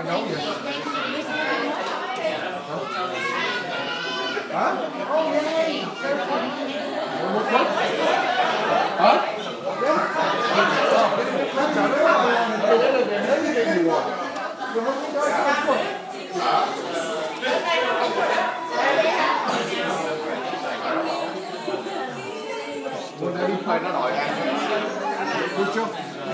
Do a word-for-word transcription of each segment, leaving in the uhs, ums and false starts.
ai nấu vậy? Hả? Một quán? Hả? Muốn đi phơi nó nổi ăn. Được chưa?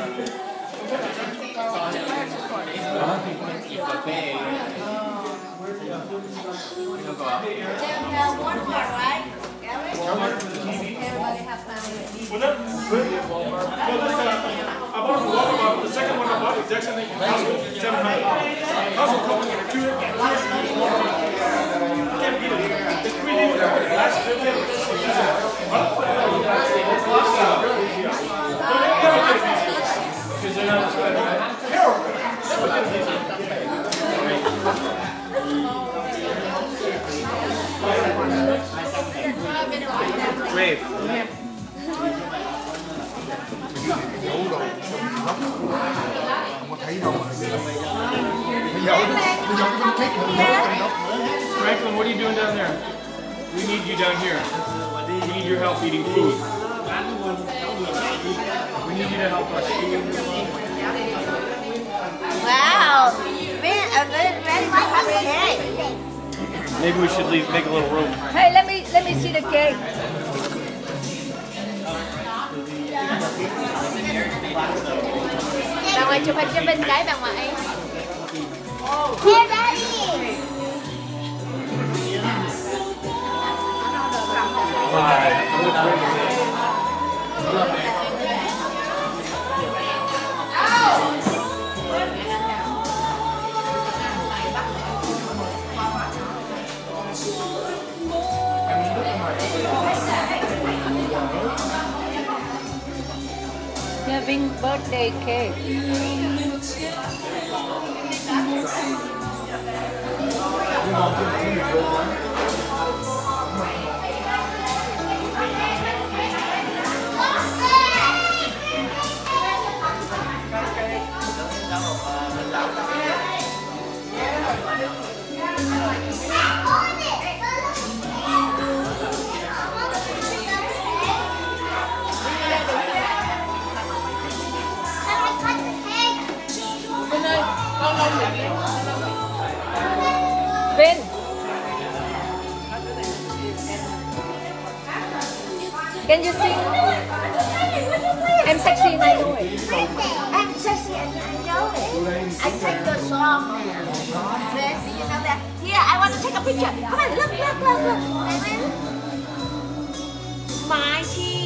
Well, that, well, this, uh, I bought a water bottle. The second one I bought was Jackson Household seven hundred. Household company in a two. Can't beat it. It's three liters. Last because they're not Wave. Không có thấy đâu. Bây giờ bây giờ cái thích Franklin, what are you doing down there? We need you down here. We need your help eating food. We need you to help us. Wow, very, a very, very much cake. Maybe we should leave, make a little room. Hey, let me let me see the cake. Bà ngoại chụp hình cho Vinh cái bà ngoại. Here, Daddy. Having birthday cake. Vin, can you sing? Em sexy này rồi. I'm sexy and I know it. I take the song. Then, do you know that? Here, I want to take a picture. Come on, look, look, look, look. My cheese.